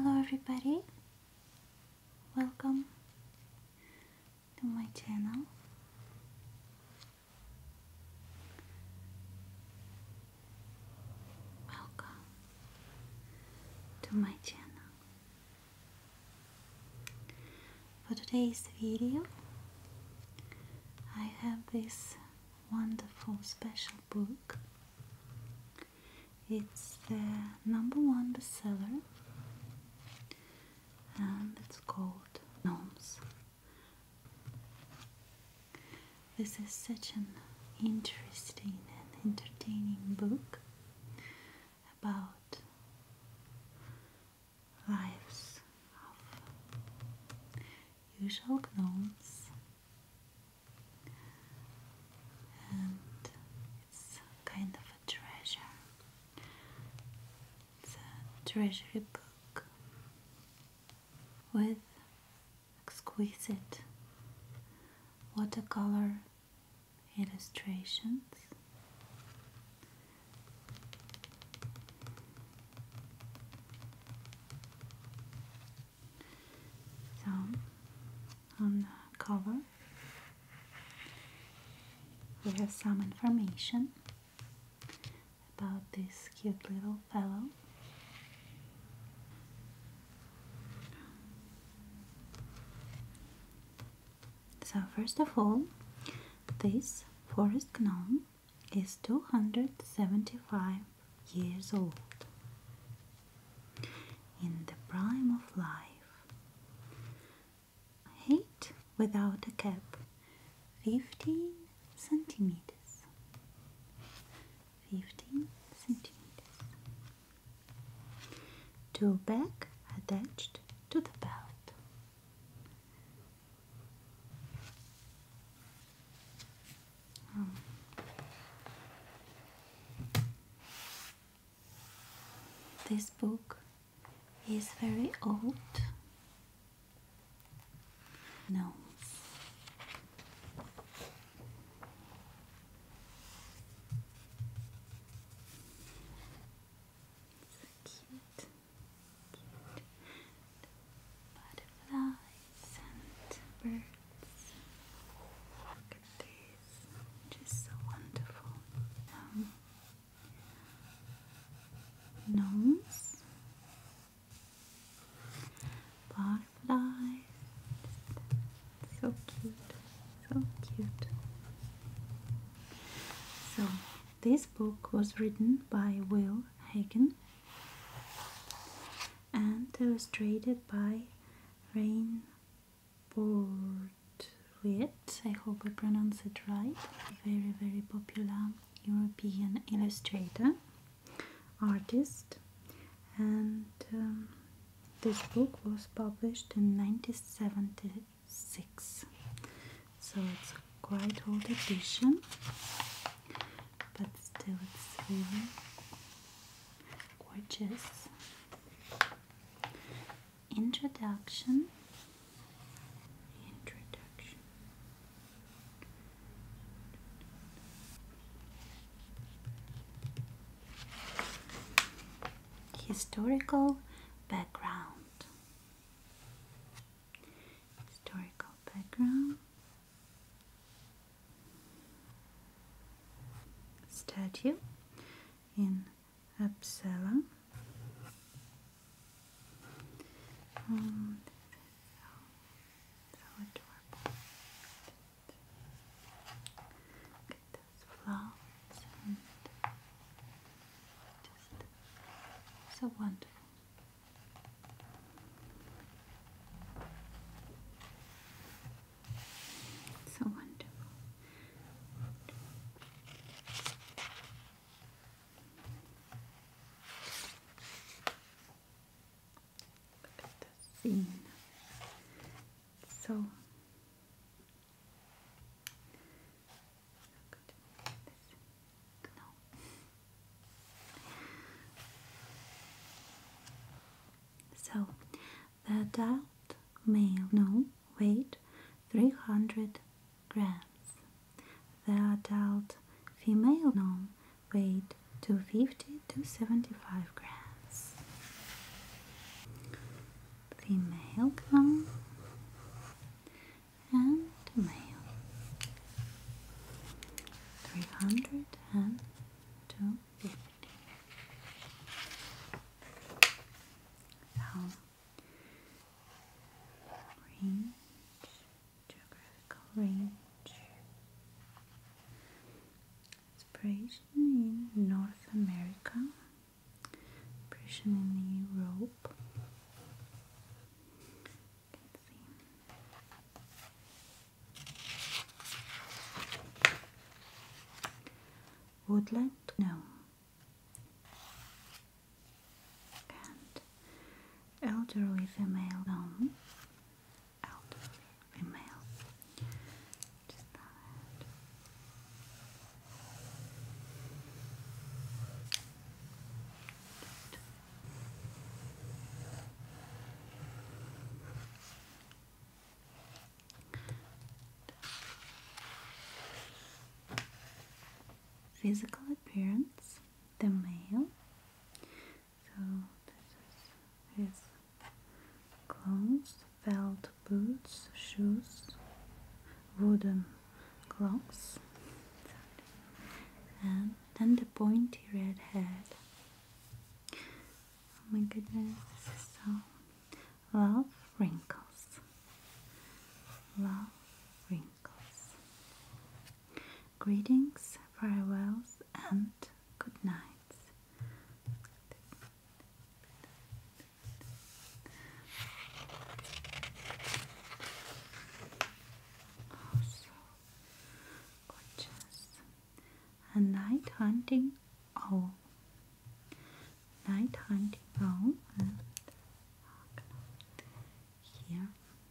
Hello everybody, welcome to my channel. Welcome to my channel. For today's video I have this wonderful special book. It's the #1 bestseller and it's called Gnomes. This is such an interesting and entertaining book about lives of usual gnomes, and it's kind of a treasure. It's a treasury book with exquisite watercolor illustrations, so on the cover we have some information about this cute little fellow. So first of all, this forest gnome is 275 years old, in the prime of life. Height without a cap, 15 centimeters. 15 centimeters. Two back attached to the belt. This book is very old. Gnomes. So cute, butterflies and birds. Look at this, just so wonderful. Gnomes, poortvliet, so cute, so cute. So this book was written by Huygen and illustrated by Rien. Poortvliet, I hope I pronounce it right. Very popular European illustrator, artist, and this book was published in 1976, so it's a quite old edition, but still it's really gorgeous. Introduction. Historical background. Historical background. Statue in Uppsala. So adorable. Look at those flowers and just so wonderful. So wonderful. Look at the scene. So look at this gnome. So the adult male gnome weighed 300 grams. The adult female gnome weighed 250 to 75 grams. female gnome and male. 300 and 250. So, range, geographical range, inspiration in North America, inspiration in Europe. Woodland gnome and elderly female gnome. Elderly female. Just that. Physical appearance, the male. So this is his clothes, felt boots, shoes, wooden clocks, and then the pointy red head. Oh my goodness, this is so... Love wrinkles. Love wrinkles. Greetings, farewells, and good nights. Oh, so gorgeous. A night hunting owl. Night hunting owl, and here,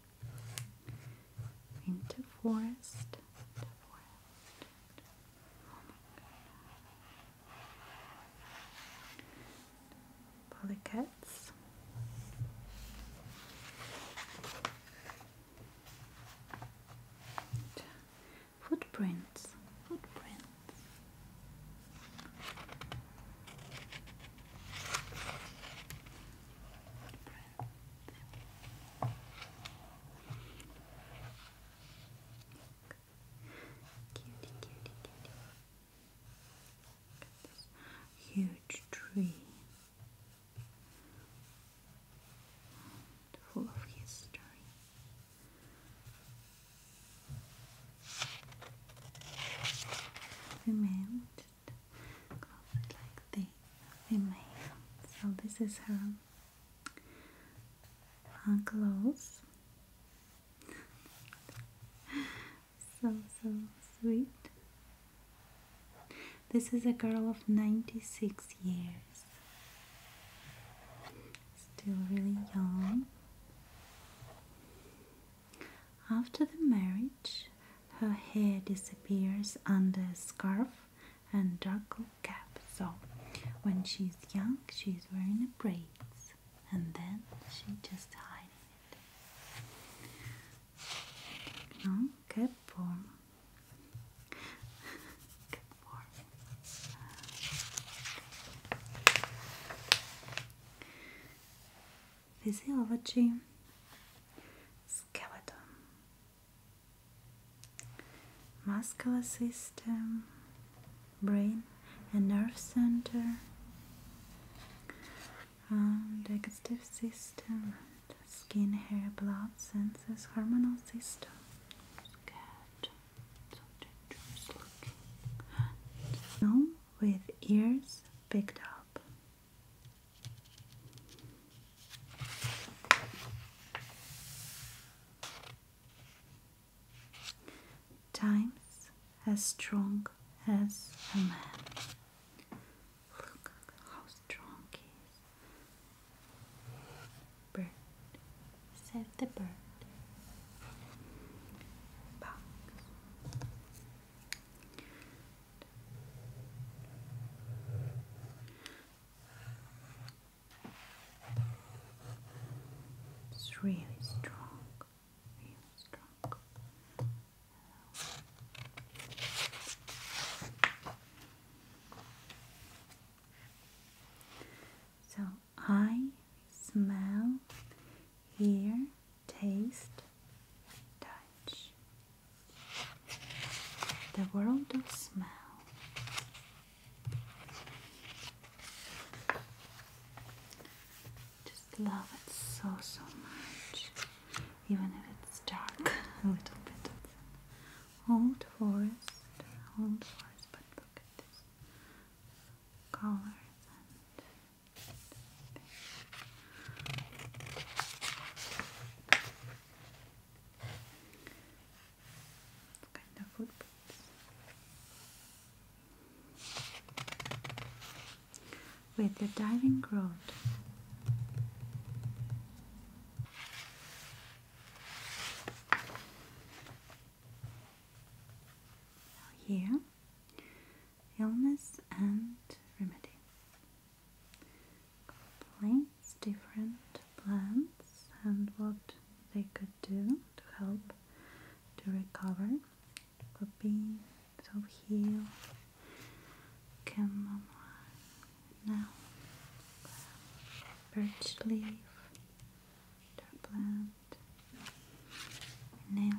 winter forest. Polycats. Footprints. Cutie, cutie, cutie. Look at this huge tree. Full of history. Female, just close it like the female. So this is her clothes. So sweet. This is a girl of 96 years. Still really young. After the marriage, her hair disappears under a scarf and dark cap. So when she's young, she's wearing a braids, and then she just hiding it. No, che buono. Che buono. Physiology. Muscular system, brain and nerve center, digestive system, skin, hair, blood, senses, hormonal system. Scared. So dangerous looking. Gnome with ears picked up. Times as strong as a man. Look how strong he is. Bird. Save the bird. Bugs. It's really strong. Really strong. So I smell his love it so much, even if it's dark a little bit. Old forest, but look at this colors and kind of footprints. With the diving road. Here, illness and remedy. Plants, different plants, and what they could do to help to recover. Could be to heal, chamomile, now birch leaf, dark plant, nail.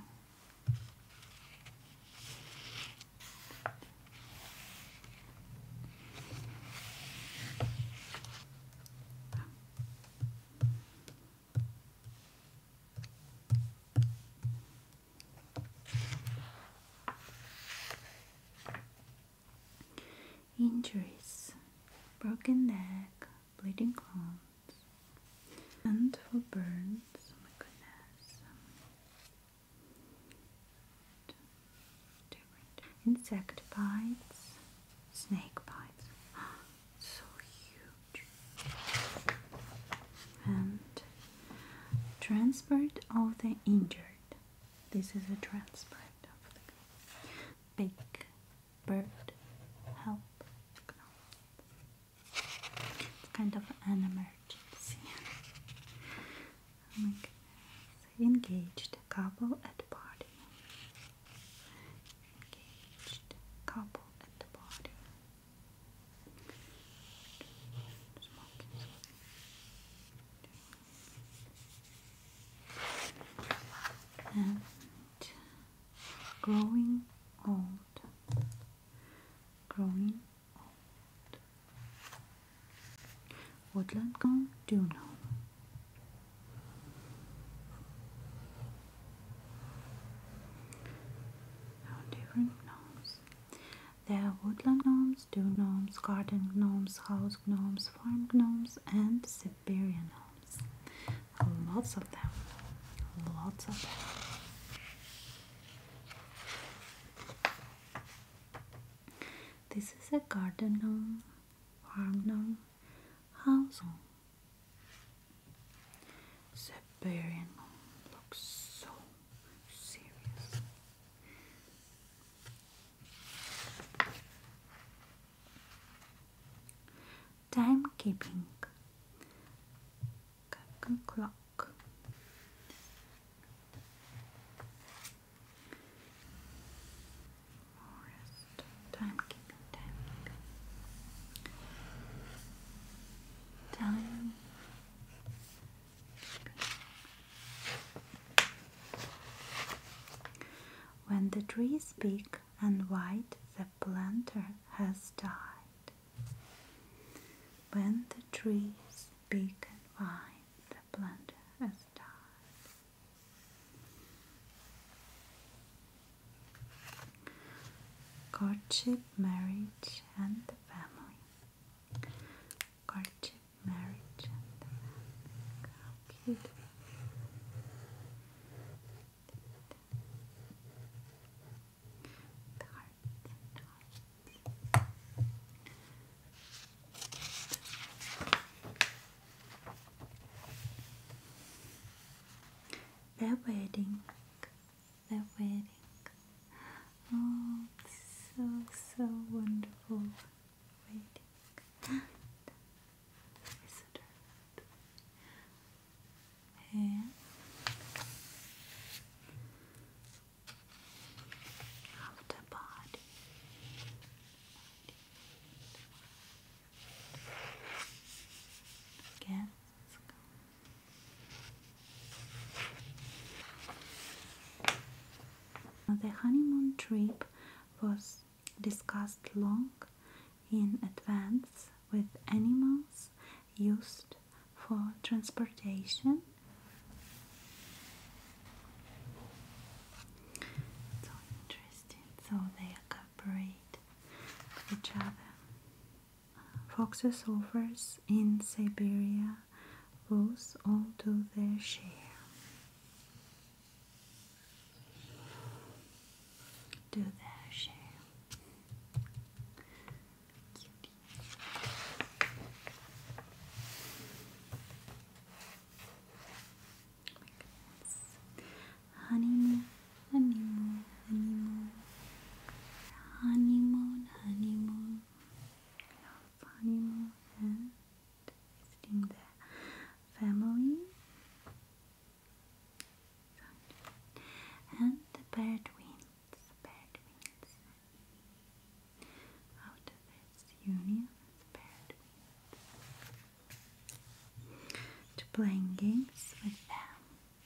Injuries, broken neck, bleeding gums, and for burns, oh my goodness, different insect bites, snake bites, so huge, and transport of the injured. This is a transport of the big bird help. Kind of an emergency. Oh my goodness. Engaged couple at party. Engaged couple at the party. Smoking. And growing old. Growing woodland gnome, do gnome. How different gnomes. There are woodland gnomes, dew gnomes, garden gnomes, house gnomes, farm gnomes, and Siberian gnomes. Lots of them. Lots of them. This is a garden gnome, farm gnome, house gnome. Siberian gnome looks so serious. Timekeeping. Clock. Forest. Timekeeping. Time. When the tree is big and white, the planter has died. When the tree is big and white, the planter has died. Courtship, marriage, and the family. Courtship, marriage, and the family. How cute. The wedding. The wedding. Oh, so wonderful. Wedding. Visitor. Hair. Of the body. Again. The honeymoon trip was discussed long in advance with animals used for transportation. So interesting. So they cooperate with each other. Foxes, wolves in Siberia wolves all do their share. Do their share. Cutie. Honeymoon, honeymoon, honeymoon, honeymoon, honeymoon, honeymoon, and visiting the family, and the bedouins, out of this union, to playing games with them,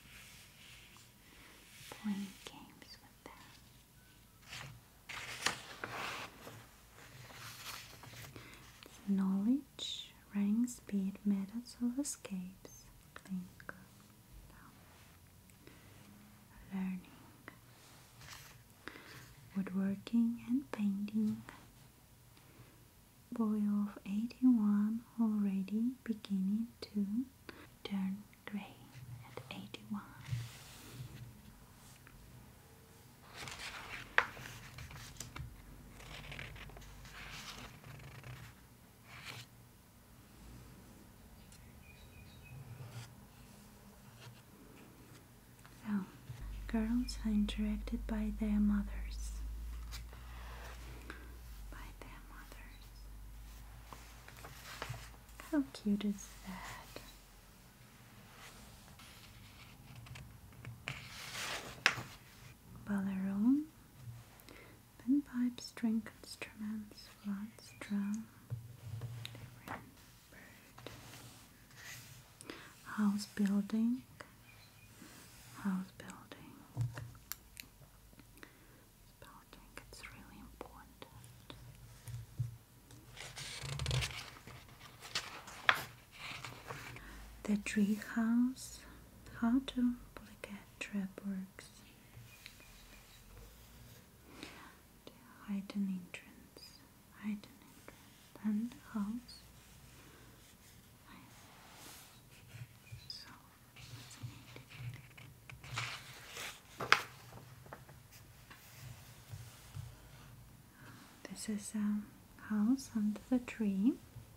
knowledge, running speed, methods of escapes, clink, learning, woodworking and painting. Boy of 81 already beginning to turn grey at 81. So, girls are interacted by their mothers. How cute is that? Ballerone, panpipes, string instruments, flutes, drum, different bird. House building, it's really important. The tree house, how to polycat trap works. The hidden entrance, and the house. So this is a house under the tree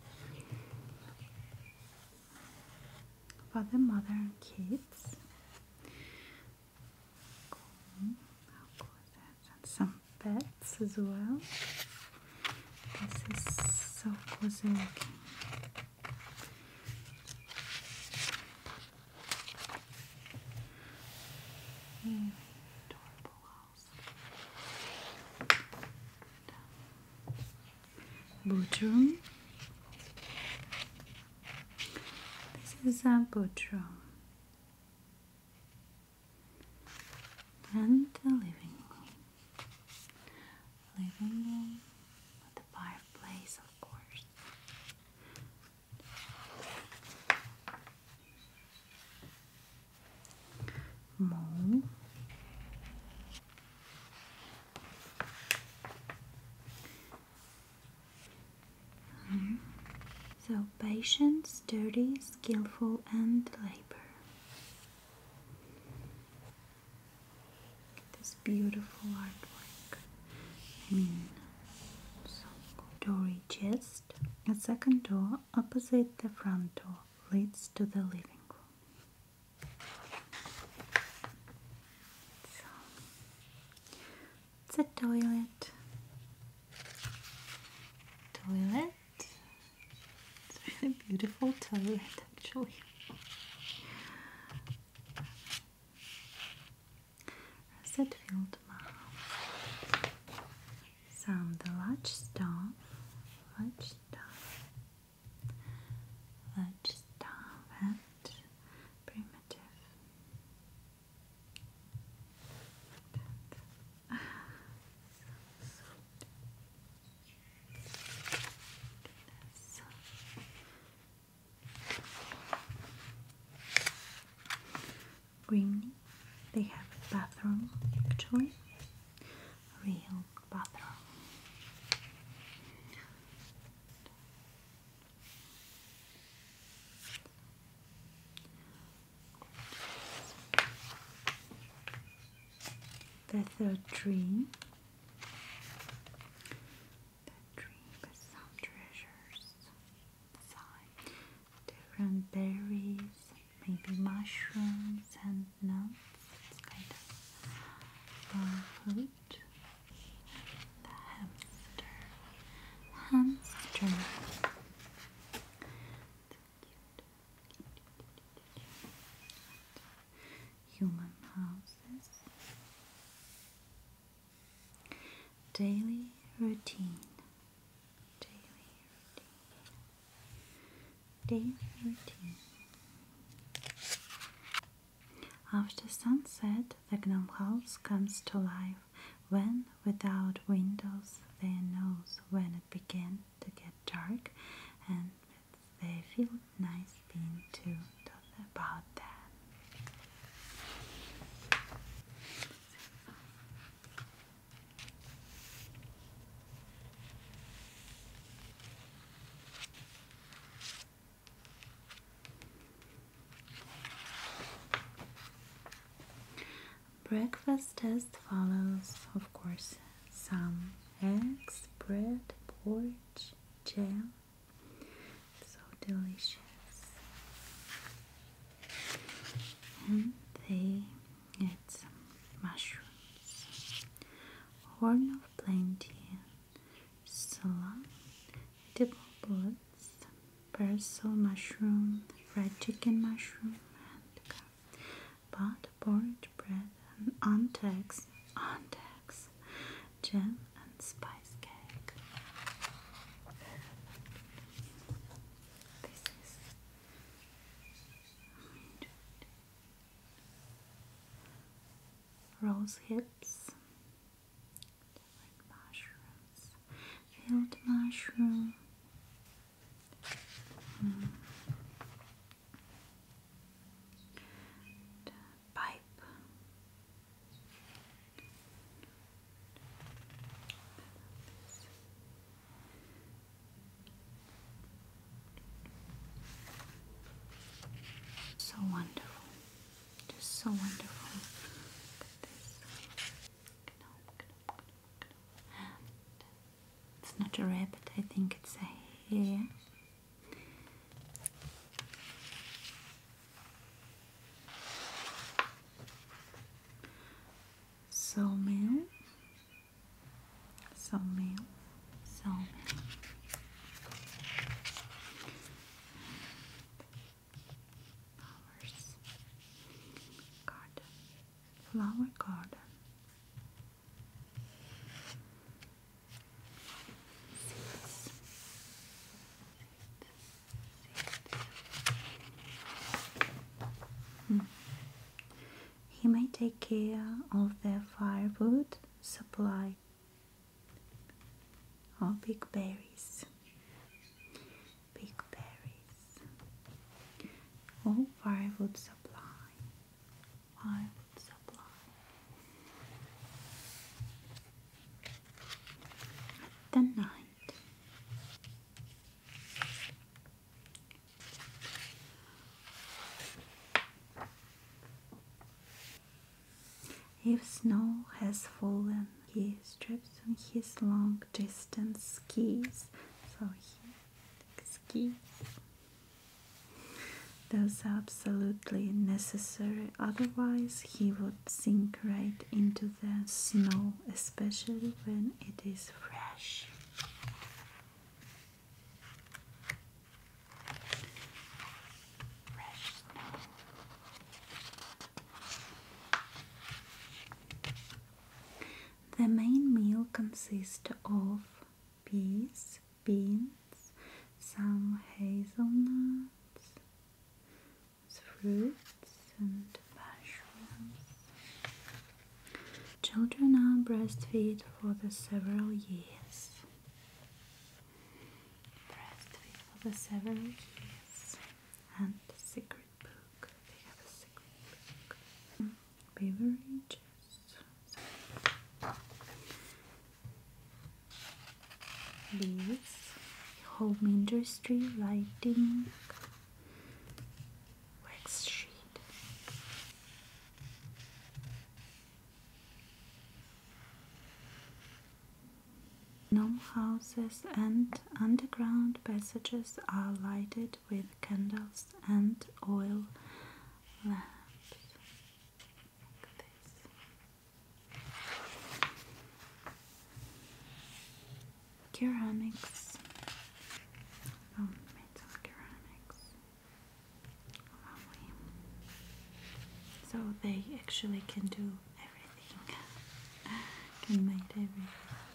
for the mother and kids. Cool. How cool is that? And some pets as well. This is so cozy looking. Very adorable house. Boot room. This is a boot room. And the living room. Living room with the fireplace, of course. Mole. So patient, sturdy, skillful, and labor. This beautiful artwork. So dory chest. A second door opposite the front door leads to the living room. So it's a toilet. It's a really beautiful toilet, actually. Russet filled mouth. Some the large staff, and primitive. Grimney. They have a bathroom, actually, real bathroom. The third tree. The tree with some treasures inside. Different berries, maybe mushrooms and nuts. It's kind of fruit. The hamster. Human houses. Daily routine. Daily routine. After sunset, the gnome house comes to life. When, without windows, they knows when it began to get dark, and they feel nice being to talk about that. Breakfast as follows, of course, some eggs, bread, porridge, jam. So delicious. And they eat some mushrooms, horn of plenty, salad, edible bullets, parsley mushroom, fried chicken mushroom, and pot, porridge, bread, and antex, jam, and spice cake. This is rose hips, different mushrooms, field mushroom, pipe. So wonderful, just so wonderful. Look at this. And it's not a rabbit, I think it's a hare. Sawmill. Flowers. Garden. Flower garden. He may take care of their firewood supply. Or big berries. Or firewood supply. At the night. If snow has fallen, he straps on his long distance skis, so he skis. Those are absolutely necessary, otherwise he would sink right into the snow, especially when it is fresh. The main meal consists of peas, beans, some hazelnuts, fruits, and mushrooms. Children are breastfed for the several years. And the secret book. They have a secret book. beverages. These home industry lighting wax sheet. Gnome houses and underground passages are lighted with candles and oil lamps. Like this. Ceramics. Made some ceramics. Lovely. So they actually can do everything. Can make everything.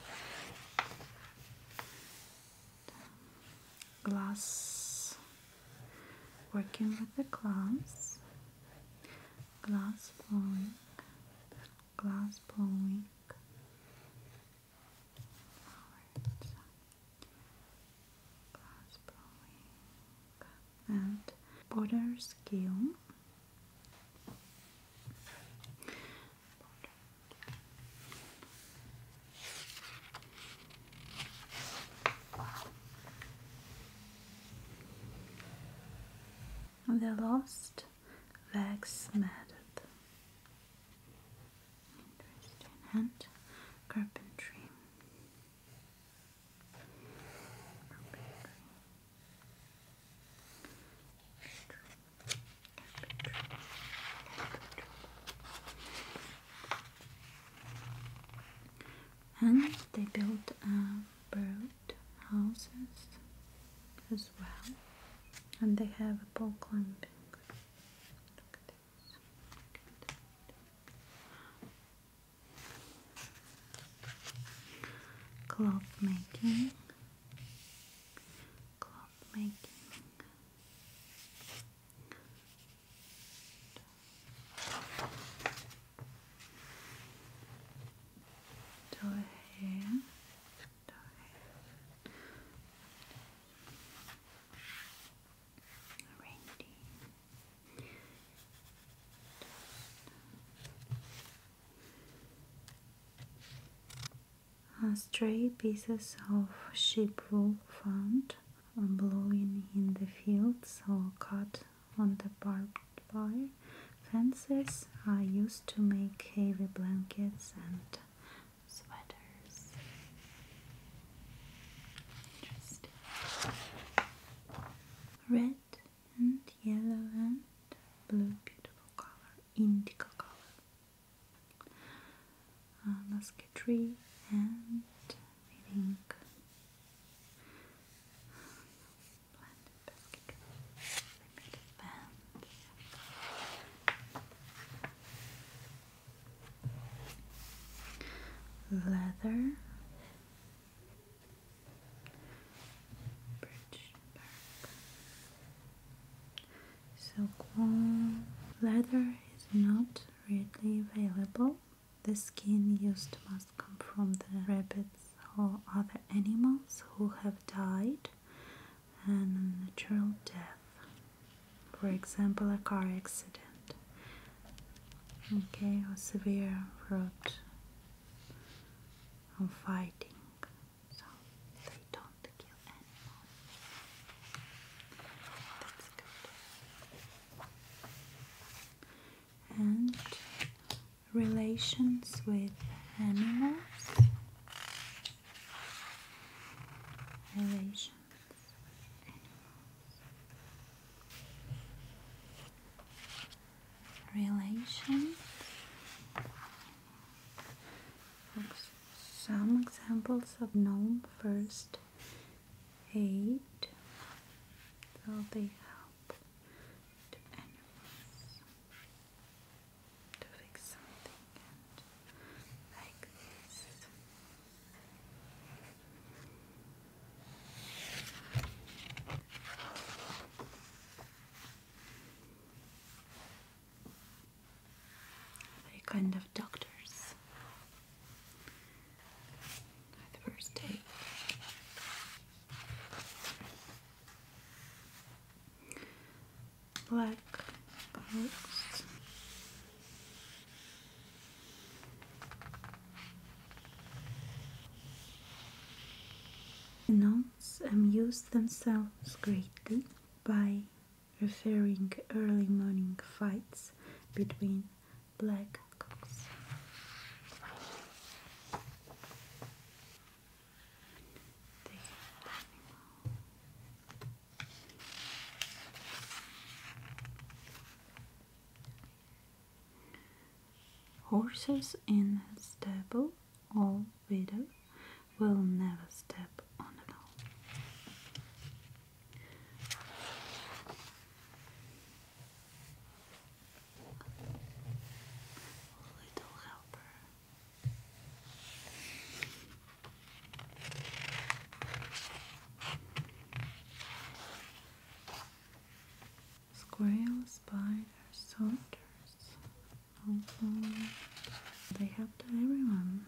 Glass, working with the glass, glass blowing, glass blowing, glass blowing, and border skill. The lost wax method. Interesting. And carpentry. And they built bird houses as well. And they have a pole climbing. Look at this. Cloth making. Cloth making. Doe hair. Stray pieces of sheep wool found blowing in the fields or cut on the barbed wire fences are used to make heavy blankets and sweaters. Interesting. Red and yellow and blue, beautiful color, indigo color. Musketry and I think blended basketry, limited bands, leather, birch bark, silkworm. Leather is not readily available. The skin used must come from the rabbits or other animals who have died and a natural death. For example, a car accident, okay, or severe road or fighting. So they don't kill animals. That's good. And relations with animals. Relations with animals. Relations. Some examples of gnome first aid. So they help to animals to fix something and like this. They're kind of doctors. With first aid. Black coats. Gnomes amuse themselves greatly by referring early morning fights between black cocks. Horses in a stable all weather will never step on a gnome. Little helper. Squirrels, spiders, soldiers. They help everyone.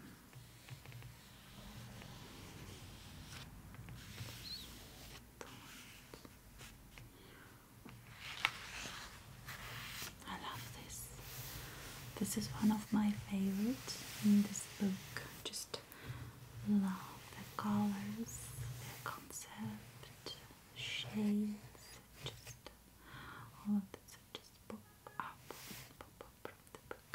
I love this. This is one of my favorites in this book. Just love the colors, the concept, shades, just all of this just pop up from the book.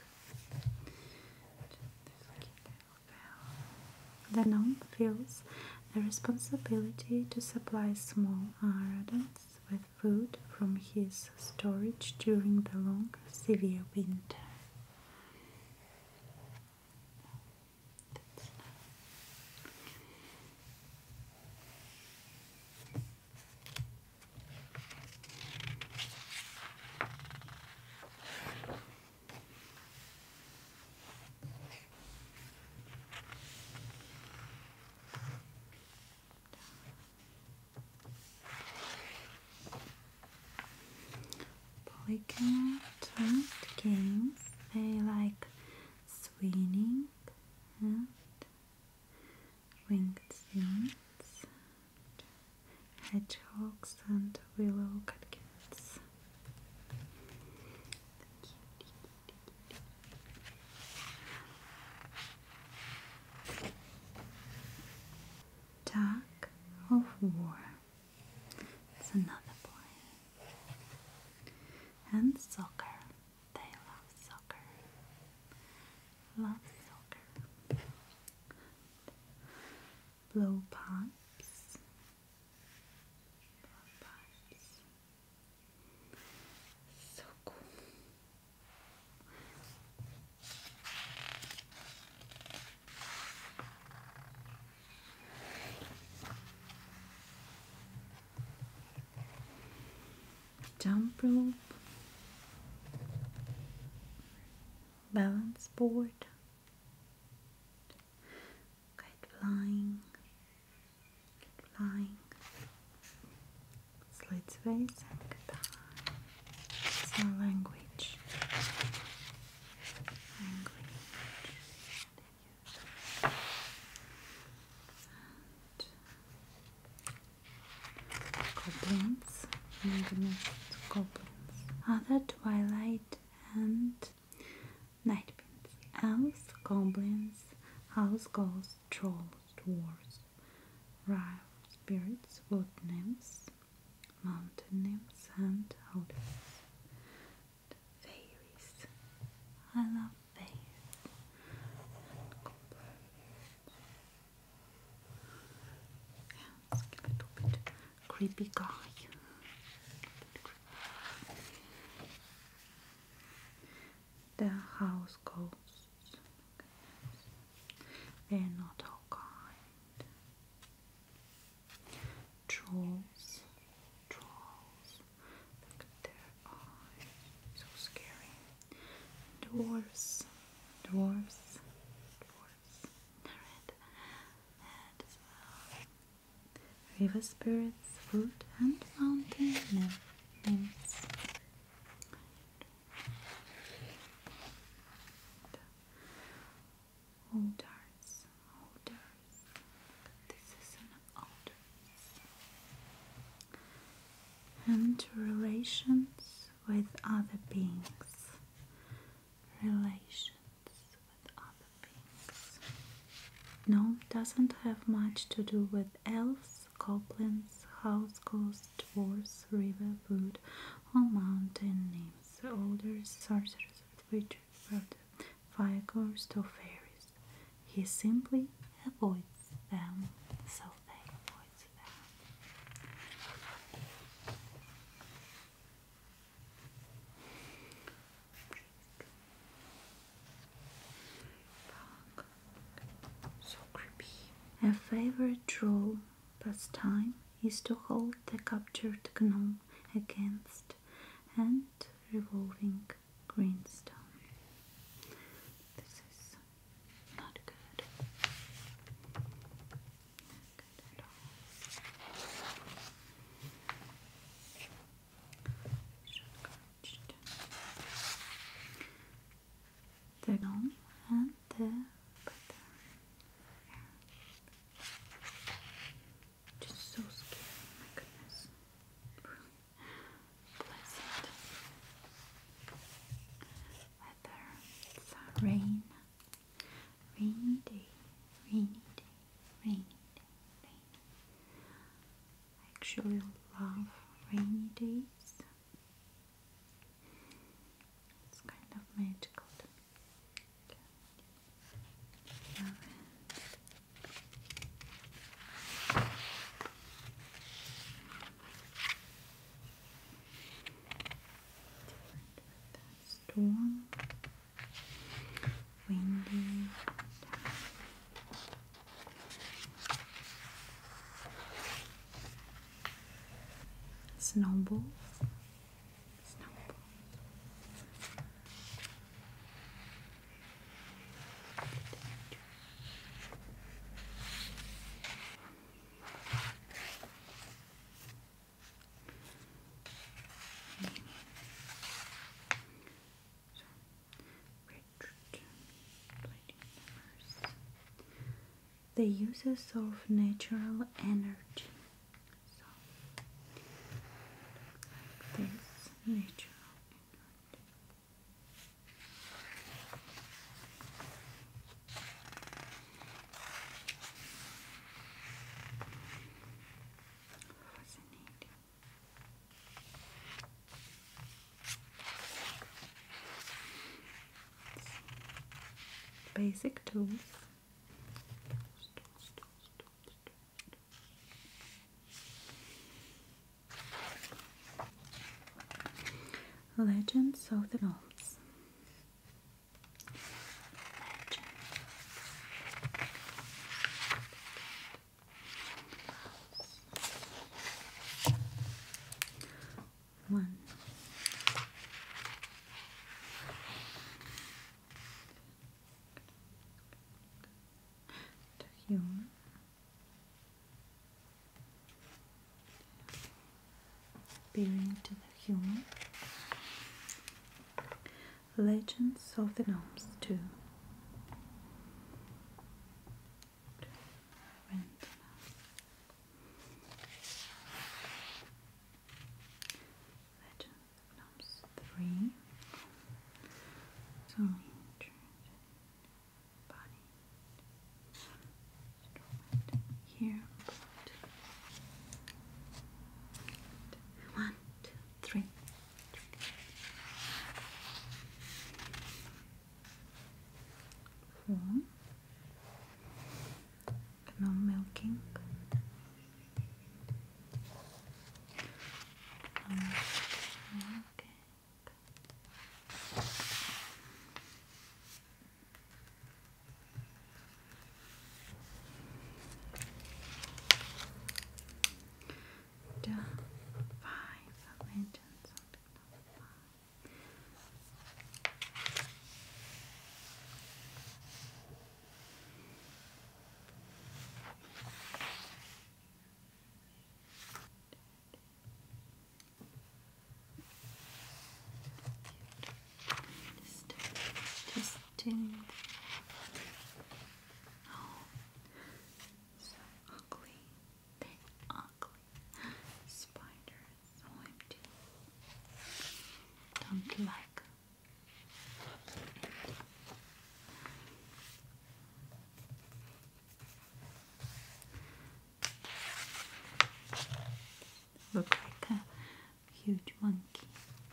The gnome feels the responsibility to supply small rodents with food from his storage during the long, severe winter. Huygen and games, they like swinging and winged things, hedgehogs and willow catkints. Tug of war. It's another boy. And soccer. They love soccer. Love soccer. Blow pipes. Blow pipes. So cool. Jump rope. Balance board. Kite flying. Sled space and guitar. It's our language. Goblins. Goblins. Other twilight and night beams. Elves, goblins, house ghosts, trolls, dwarves, rival spirits, wood nymphs, mountain nymphs, and odors. Fairies. I love fairies. And goblins. Yeah, it's a little bit creepy guy. The house ghosts. They're not all kind. Trolls. Look at their eyes. So scary. Dwarves. The red head as well. River spirits, wood and mountain nymphs. Odors. This is an odors. And relations with other beings. Gnome doesn't have much to do with elves, goblins, house ghosts, dwarves, river, wood, or mountain nymphs, elders, sorcerers, witches, fire ghosts, or fairies. He simply avoids them, so they avoid them. So creepy. A favorite troll pastime is to hold the captured gnome against and revolving greenstone. This is not good. Not good at all. The gnome and the brother. Just so scary, my goodness. Pleasant weather. It's a rain. Rainy day. Rainy day. Rainy day. Rainy. I actually love rainy days. It's kind of magical. Storm, windy, snowballs, the uses of natural energy. So, like this natural energy. Fascinating. Basic tools. Legends of the Gnomes. One. The human. Appearing to the human. Legends of the Gnomes 2. Legends of the Gnomes 3. So interesting. Body. Here. 1, 2, 3. Gnome milking. The 5 legends of the Gnome. Just oh, so ugly. They're ugly. Spider, so empty. Don't like. look like a huge monkey.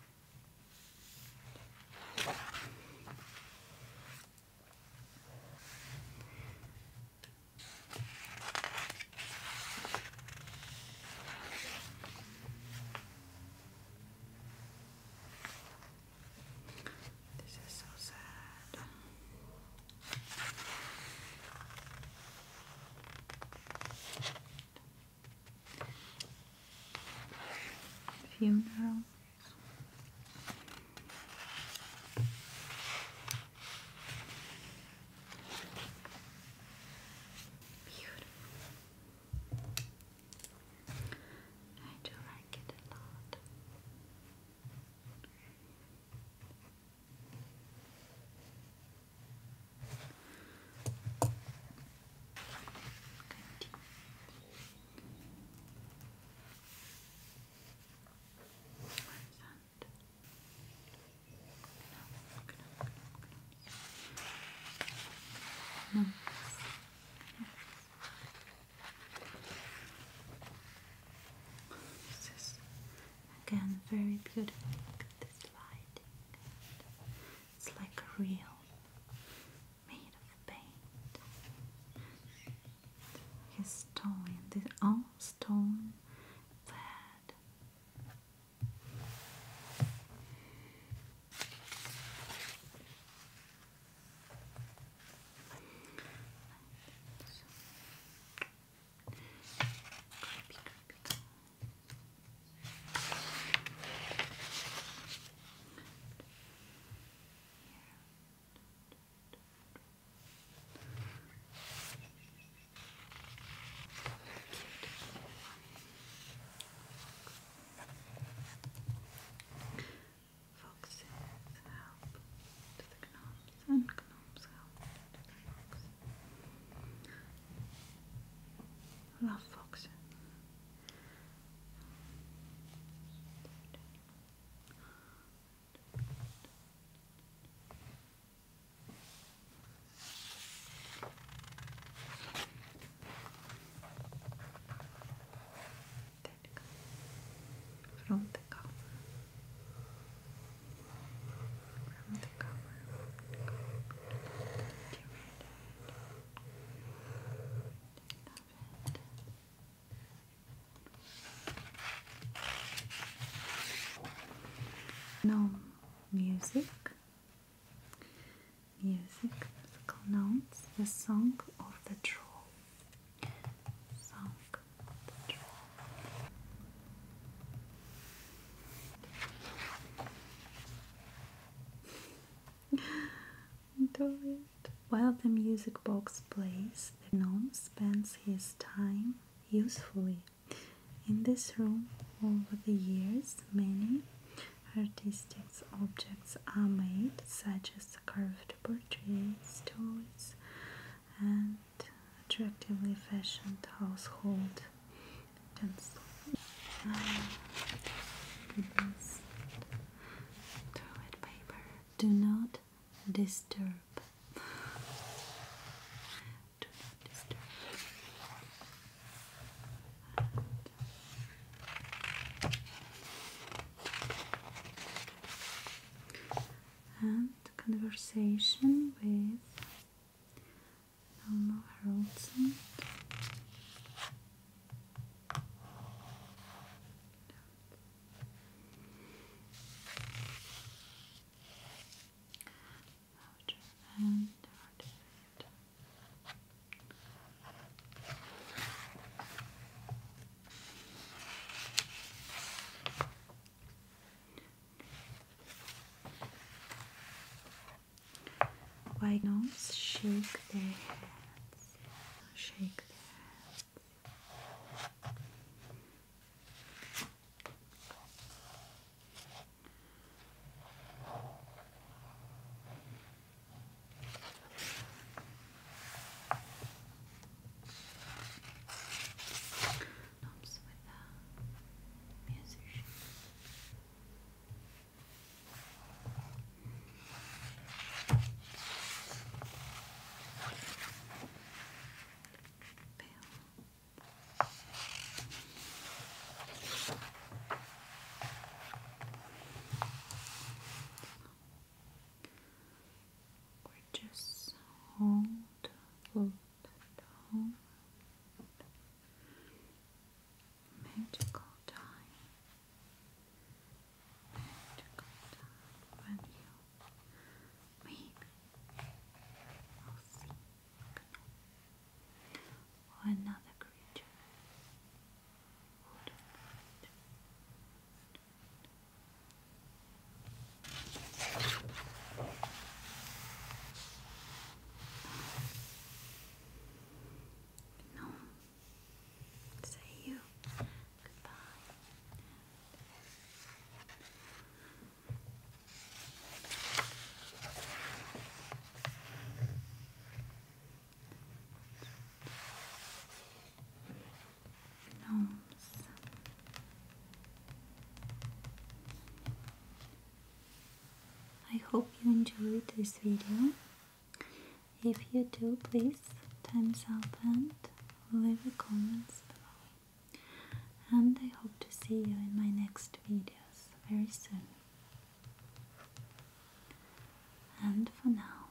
This is so sad. Funeral. I do like it a lot. No. This is again very beautiful. Look at this lighting. It's like a real made of paint. His stone, this all stone fed. Foxes help to the gnomes, and gnomes help to the foxes. Love foxes. From the cover. From the cover. Gnome music. Musical notes. The song of the troll. Song of the troll. Do it. While the music box plays, the gnome spends his time usefully. In this room, over the years, many artistic objects are made, such as carved portraits, toys, and attractively fashioned household utensils. Goodness. Toilet paper. Do not disturb. Do not disturb. And conversation with Norma Haraldson. And why gnomes shake their heads? Shake their heads. Gnomes with a musician. enjoyed this video. If you do, please thumbs up and leave a comments below. And I hope to see you in my next videos very soon. And for now,